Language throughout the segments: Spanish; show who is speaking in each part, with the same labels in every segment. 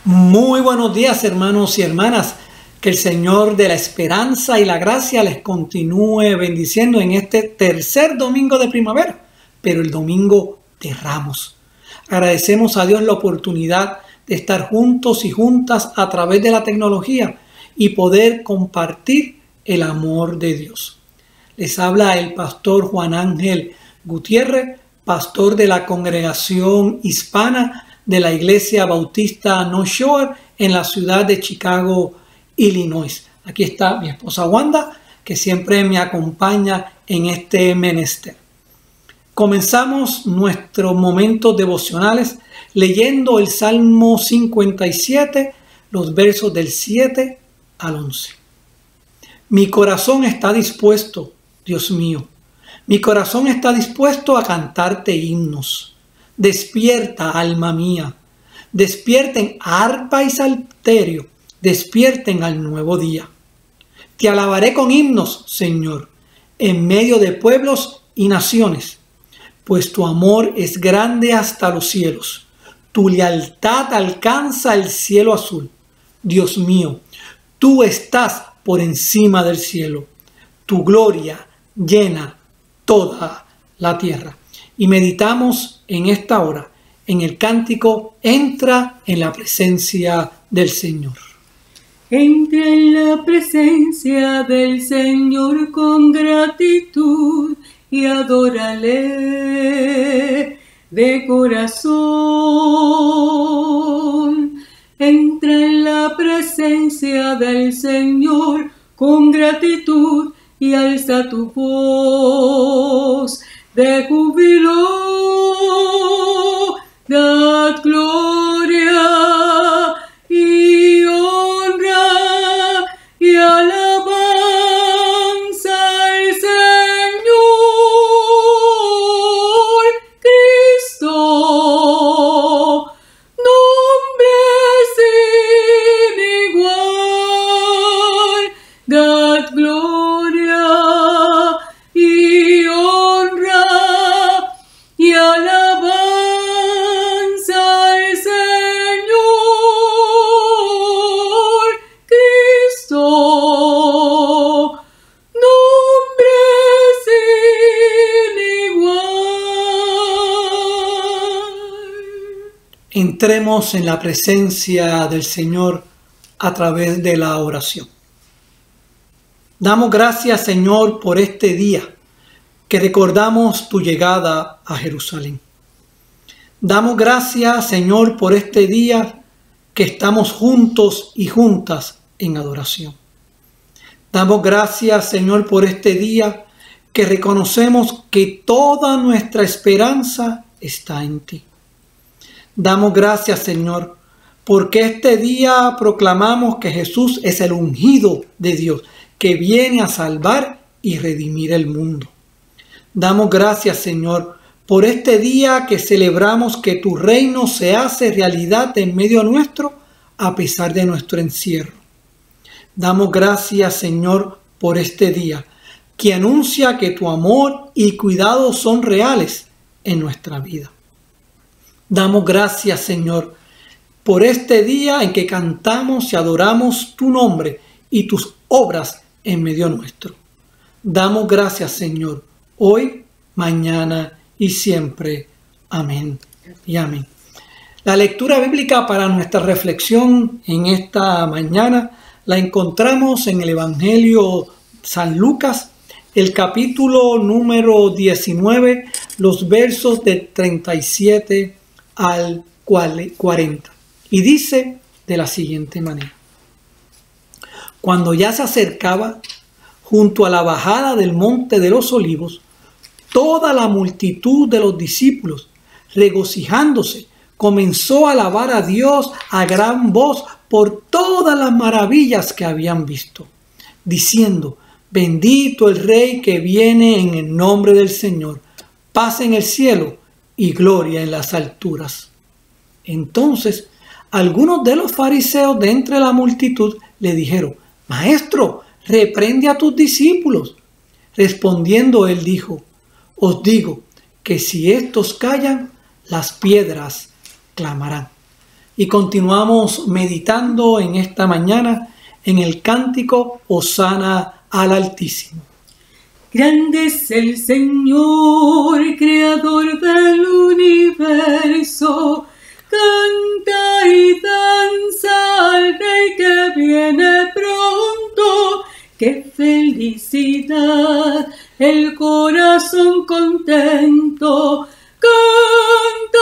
Speaker 1: Muy buenos días, hermanos y hermanas. Que el Señor de la esperanza y la gracia les continúe bendiciendo en este tercer domingo de primavera, pero el domingo de Ramos. Agradecemos a Dios la oportunidad de estar juntos y juntas a través de la tecnología y poder compartir el amor de Dios. Les habla el pastor Juan Ángel Gutiérrez, pastor de la congregación hispana de la Iglesia Bautista North Shore en la ciudad de Chicago, Illinois. Aquí está mi esposa Wanda, que siempre me acompaña en este menester. Comenzamos nuestros momentos devocionales leyendo el Salmo 57, los versos del 7 al 11. Mi corazón está dispuesto, Dios mío. Mi corazón está dispuesto a cantarte himnos. Despierta, alma mía. Despierten arpa y salterio. Despierten al nuevo día. Te alabaré con himnos, Señor, en medio de pueblos y naciones, pues tu amor es grande hasta los cielos. Tu lealtad alcanza el cielo azul. Dios mío, tú estás por encima del cielo. Tu gloria llena toda la tierra. Y meditamos en esta hora en el cántico Entra en la presencia del Señor.
Speaker 2: Entra en la presencia del Señor con gratitud y adórale de corazón. Entra en la presencia del Señor con gratitud y alza tu voz de júbilo, dad gloria y honra y alabanza al Señor Cristo, nombre sin igual, dad gloria y honra y alabanza al Señor Cristo, nombre sin igual.
Speaker 1: Entremos en la presencia del Señor a través de la oración. Damos gracias, Señor, por este día que recordamos tu llegada a Jerusalén. Damos gracias, Señor, por este día que estamos juntos y juntas en adoración. Damos gracias, Señor, por este día que reconocemos que toda nuestra esperanza está en ti. Damos gracias, Señor, porque este día proclamamos que Jesús es el ungido de Dios, que viene a salvar y redimir el mundo. Damos gracias, Señor, por este día que celebramos que tu reino se hace realidad en medio nuestro a pesar de nuestro encierro. Damos gracias, Señor, por este día que anuncia que tu amor y cuidado son reales en nuestra vida. Damos gracias, Señor, por este día en que cantamos y adoramos tu nombre y tus obras en medio nuestro. Damos gracias, Señor, hoy, mañana y siempre. Amén y amén. La lectura bíblica para nuestra reflexión en esta mañana la encontramos en el Evangelio San Lucas, el capítulo número 19, los versos de 37 al 40. Y dice de la siguiente manera: Cuando ya se acercaba junto a la bajada del monte de los olivos, toda la multitud de los discípulos, regocijándose, comenzó a alabar a Dios a gran voz por todas las maravillas que habían visto, diciendo: Bendito el Rey que viene en el nombre del Señor, paz en el cielo y gloria en las alturas. Entonces, algunos de los fariseos de entre la multitud le dijeron: Maestro, reprende a tus discípulos. Respondiendo él dijo: Os digo que si estos callan, las piedras clamarán. y continuamos meditando en esta mañana en el cántico Hosana al Altísimo.
Speaker 2: Grande es el Señor, creador del universo. Canta y danza al Rey que viene pronto. ¡Qué felicidad! El corazón contento. Canta,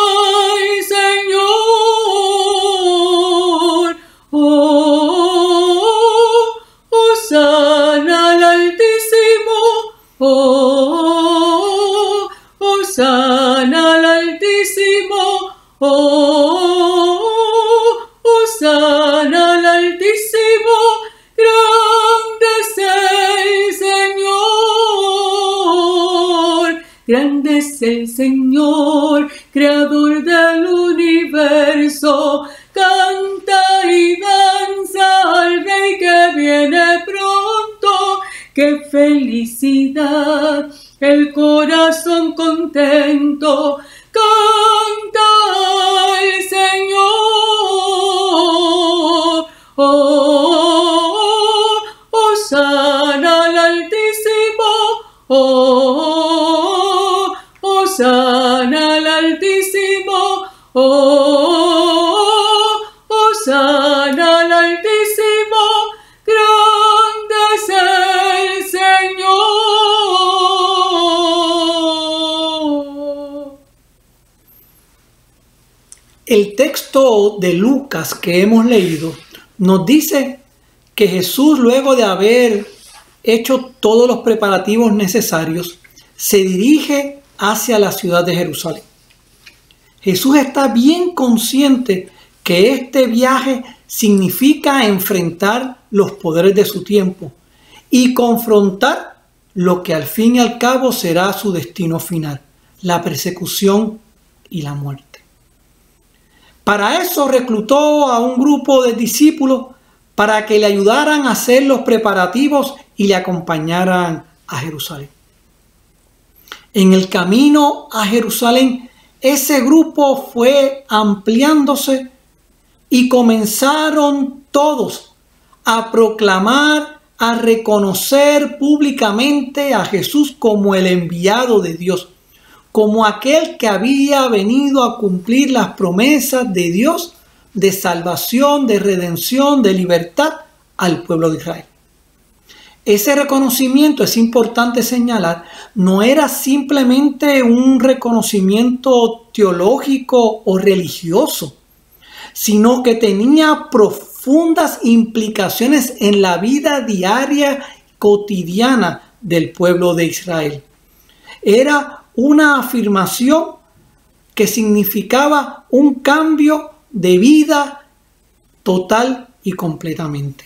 Speaker 2: Señor. Oh, Hosana al Altísimo. Oh, Hosana al Altísimo. Oh, Hosana al Altísimo. Grande es el Señor. Grande es el Señor, creador del universo. Canta y danza al Rey que viene pronto. ¡Qué felicidad! El corazón contento. Canta al Señor. Oh, Hosana al Altísimo. Oh, Hosana al Altísimo. Oh, Hosana al Altísimo. Grande es el Señor.
Speaker 1: El texto de Lucas que hemos leído nos dice que Jesús, luego de haber hecho todos los preparativos necesarios, se dirige hacia la ciudad de Jerusalén. Jesús está bien consciente que este viaje significa enfrentar los poderes de su tiempo y confrontar lo que al fin y al cabo será su destino final, la persecución y la muerte. Para eso reclutó a un grupo de discípulos para que le ayudaran a hacer los preparativos y le acompañaran a Jerusalén. En el camino a Jerusalén, ese grupo fue ampliándose y comenzaron todos a proclamar, a reconocer públicamente a Jesús como el enviado de Dios, como aquel que había venido a cumplir las promesas de Dios de salvación, de redención, de libertad al pueblo de Israel. Ese reconocimiento, es importante señalar, no era simplemente un reconocimiento teológico o religioso, sino que tenía profundas implicaciones en la vida diaria, cotidiana del pueblo de Israel. Era una afirmación que significaba un cambio de vida total y completamente.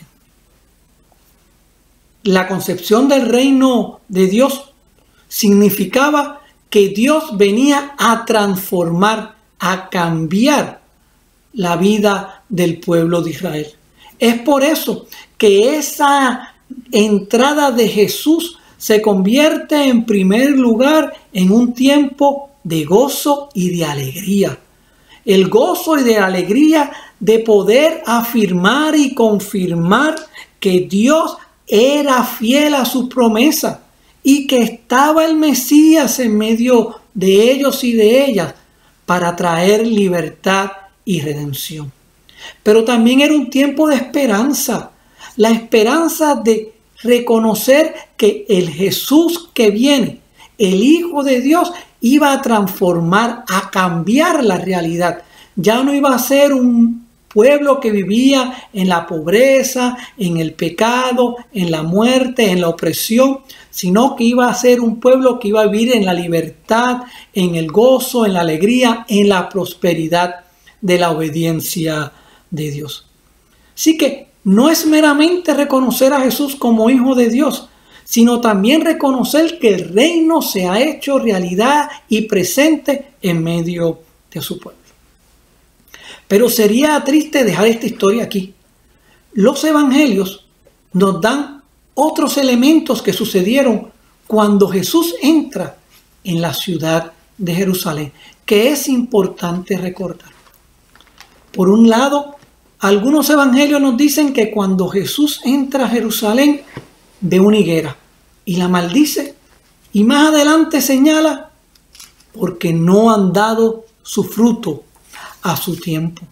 Speaker 1: La concepción del reino de Dios significaba que Dios venía a transformar, a cambiar la vida del pueblo de Israel. Es por eso que esa entrada de Jesús se convierte en primer lugar en un tiempo de gozo y de alegría. El gozo y de alegría de poder afirmar y confirmar que Dios era fiel a su promesa y que estaba el Mesías en medio de ellos y de ellas para traer libertad y redención. Pero también era un tiempo de esperanza, la esperanza de reconocer que el Jesús que viene, el Hijo de Dios, iba a transformar, a cambiar la realidad. Ya no iba a ser un pueblo que vivía en la pobreza, en el pecado, en la muerte, en la opresión, sino que iba a ser un pueblo que iba a vivir en la libertad, en el gozo, en la alegría, en la prosperidad de la obediencia de Dios. Así que no es meramente reconocer a Jesús como Hijo de Dios, sino también reconocer que el reino se ha hecho realidad y presente en medio de su pueblo. Pero sería triste dejar esta historia aquí. Los evangelios nos dan otros elementos que sucedieron cuando Jesús entra en la ciudad de Jerusalén, que es importante recordar. por un lado, algunos evangelios nos dicen que cuando Jesús entra a Jerusalén, ve una higuera y la maldice. Y más adelante señala, porque no han dado su fruto a su tiempo.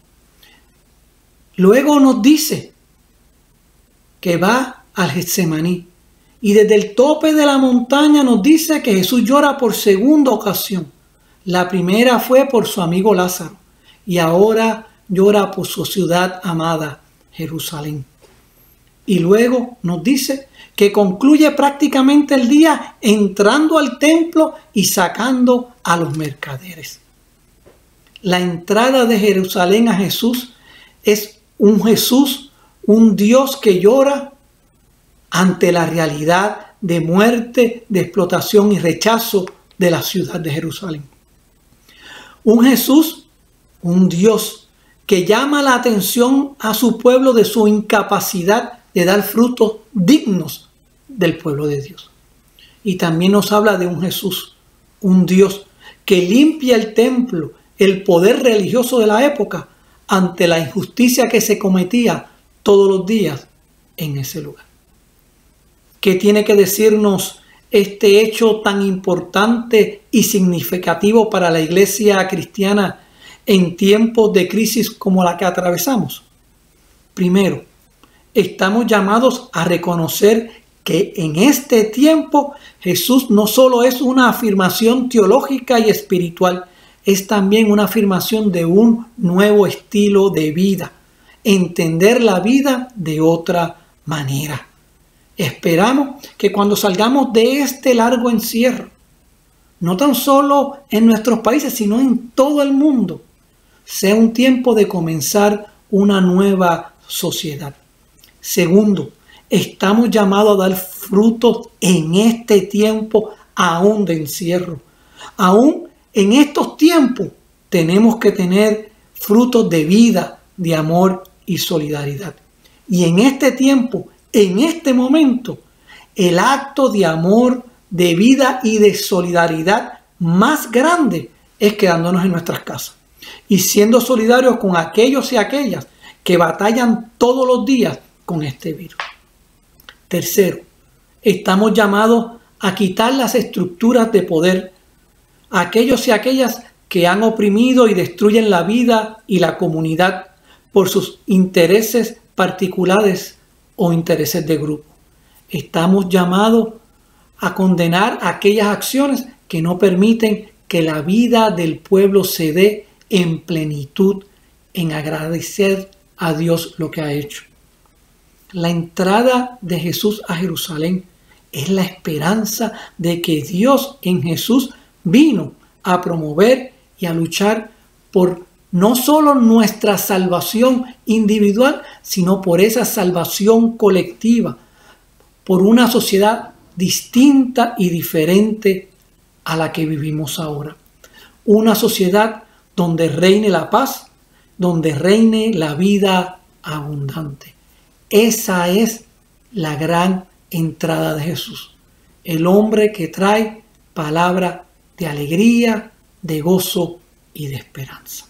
Speaker 1: Luego nos dice que va al Getsemaní. Y desde el tope de la montaña nos dice que Jesús llora por segunda ocasión. La primera fue por su amigo Lázaro. Y ahora llora por su ciudad amada, Jerusalén. Y luego nos dice que concluye prácticamente el día entrando al templo y sacando a los mercaderes. La entrada de Jerusalén a Jesús es un Jesús, un Dios que llora ante la realidad de muerte, de explotación y rechazo de la ciudad de Jerusalén. Un Jesús, un Dios que llama la atención a su pueblo de su incapacidad de dar frutos dignos del pueblo de Dios. Y también nos habla de un Jesús, un Dios que limpia el templo, el poder religioso de la época, ante la injusticia que se cometía todos los días en ese lugar. ¿Qué tiene que decirnos este hecho tan importante y significativo para la iglesia cristiana en tiempos de crisis como la que atravesamos? Primero, estamos llamados a reconocer que en este tiempo Jesús no solo es una afirmación teológica y espiritual, es también una afirmación de un nuevo estilo de vida, entender la vida de otra manera. Esperamos que cuando salgamos de este largo encierro, no tan solo en nuestros países, sino en todo el mundo, sea un tiempo de comenzar una nueva sociedad. Segundo, estamos llamados a dar frutos en este tiempo aún de encierro. Aún en estos tiempos tenemos que tener frutos de vida, de amor y solidaridad. Y en este tiempo, en este momento, el acto de amor, de vida y de solidaridad más grande es quedándonos en nuestras casas y siendo solidarios con aquellos y aquellas que batallan todos los días con este virus. Tercero, estamos llamados a quitar las estructuras de poder, a aquellos y aquellas que han oprimido y destruyen la vida y la comunidad por sus intereses particulares o intereses de grupo. Estamos llamados a condenar aquellas acciones que no permiten que la vida del pueblo se dé en plenitud, en agradecer a Dios lo que ha hecho. La entrada de Jesús a Jerusalén es la esperanza de que Dios en Jesús vino a promover y a luchar por no solo nuestra salvación individual, sino por esa salvación colectiva, por una sociedad distinta y diferente a la que vivimos ahora. Una sociedad donde reine la paz, donde reine la vida abundante. Esa es la gran entrada de Jesús. El hombre que trae palabra de alegría, de gozo y de esperanza.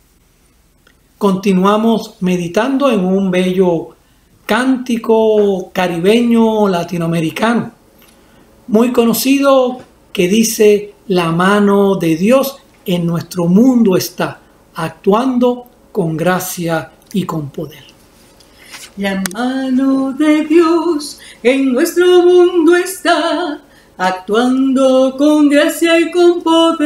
Speaker 1: Continuamos meditando en un bello cántico caribeño latinoamericano, muy conocido, que dice: la mano de Dios en nuestro mundo está, actuando con gracia y con poder.
Speaker 2: La mano de Dios en nuestro mundo está, actuando con gracia y con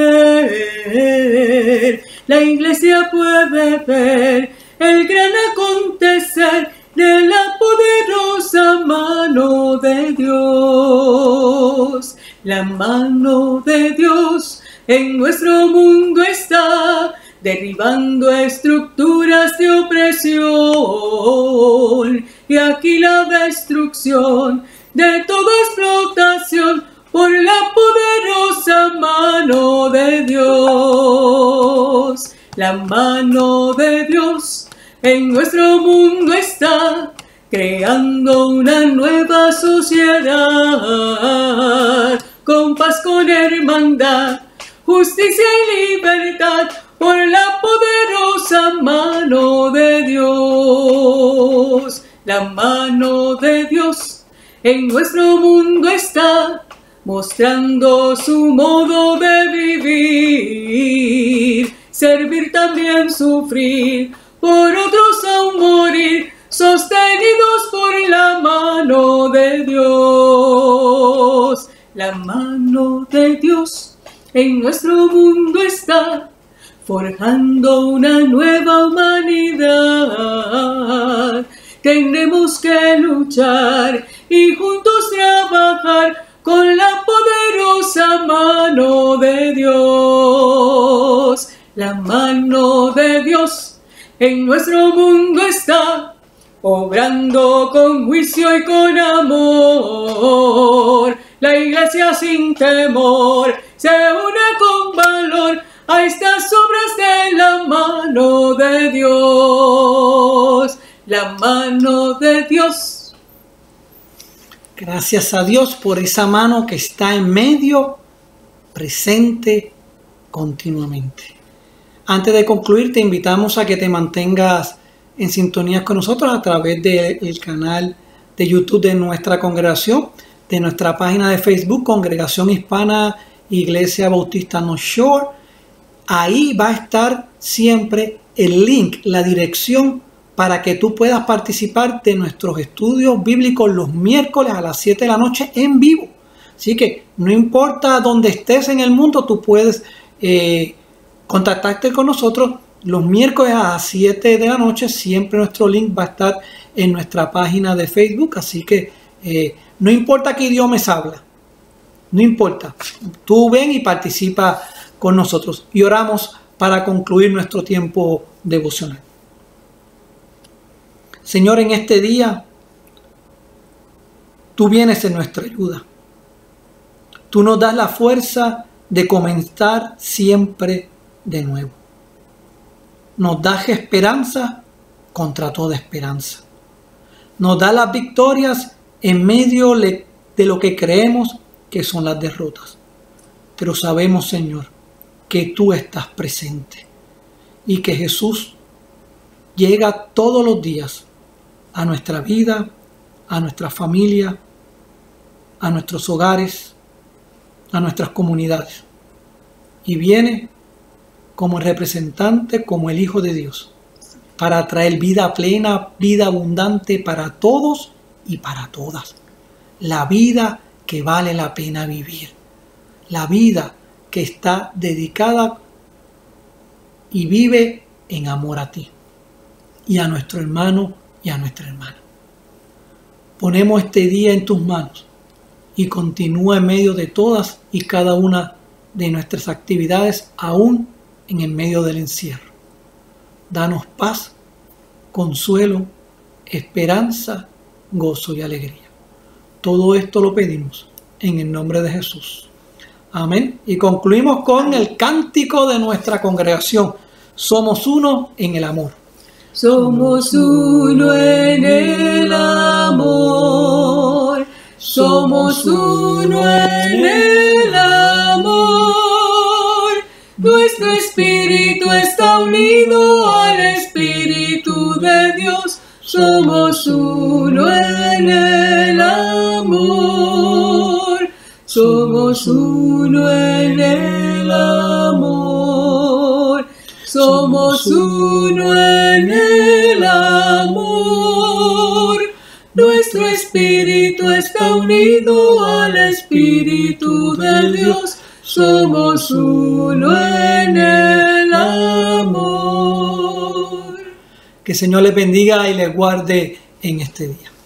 Speaker 2: poder. La iglesia puede ver el gran acontecer de la poderosa mano de Dios. La mano de Dios en nuestro mundo está, derribando estructuras de opresión. Y aquí la destrucción de toda explotación por la poderosa mano de Dios. La mano de Dios en nuestro mundo está, creando una nueva sociedad, con paz, con hermandad, justicia y libertad, por la poderosa mano de Dios. La mano de Dios en nuestro mundo está, mostrando su modo de vivir, servir también sufrir, por otros aún morir, sostenidos por la mano de Dios. La mano de Dios en nuestro mundo está, forjando una nueva humanidad. Tendremos que luchar y juntos trabajar con la poderosa mano de Dios. La mano de Dios en nuestro mundo está, obrando con juicio y con amor. La iglesia sin temor se une con valor a estas obras de la mano de Dios. La mano de Dios.
Speaker 1: Gracias a Dios por esa mano que está en medio, presente continuamente. Antes de concluir, te invitamos a que te mantengas en sintonía con nosotros a través del canal de YouTube de nuestra congregación, de nuestra página de Facebook, Congregación Hispana Iglesia Bautista North Shore. Ahí va a estar siempre el link, la dirección para que tú puedas participar de nuestros estudios bíblicos los miércoles a las 7 de la noche en vivo. Así que no importa dónde estés en el mundo, tú puedes contactarte con nosotros los miércoles a las 7 de la noche. Siempre nuestro link va a estar en nuestra página de Facebook. Así que no importa qué idiomas habla, no importa. Tú ven y participa con nosotros. Y oramos para concluir nuestro tiempo devocional. Señor, en este día, tú vienes en nuestra ayuda. Tú nos das la fuerza de comenzar siempre de nuevo. Nos das esperanza contra toda esperanza. Nos das las victorias en medio de lo que creemos que son las derrotas. Pero sabemos, Señor, que tú estás presente y que Jesús llega todos los días a nuestra vida, a nuestra familia, a nuestros hogares, a nuestras comunidades. Y viene como representante, como el Hijo de Dios, para traer vida plena, vida abundante para todos y para todas. La vida que vale la pena vivir. La vida que está dedicada y vive en amor a ti y a nuestro hermano y a nuestra hermana. Ponemos este día en tus manos y continúa en medio de todas y cada una de nuestras actividades, aún en el medio del encierro. Danos paz, consuelo, esperanza, gozo y alegría. Todo esto lo pedimos en el nombre de Jesús. Amén. Y concluimos con el cántico de nuestra congregación. Somos uno en el amor.
Speaker 2: Somos uno en el amor, somos uno en el amor. Nuestro espíritu está unido al Espíritu de Dios. Somos uno en el amor, somos uno en el amor. Somos uno en el amor. Nuestro espíritu está unido al Espíritu de Dios. Somos uno en el amor.
Speaker 1: Que el Señor les bendiga y les guarde en este día.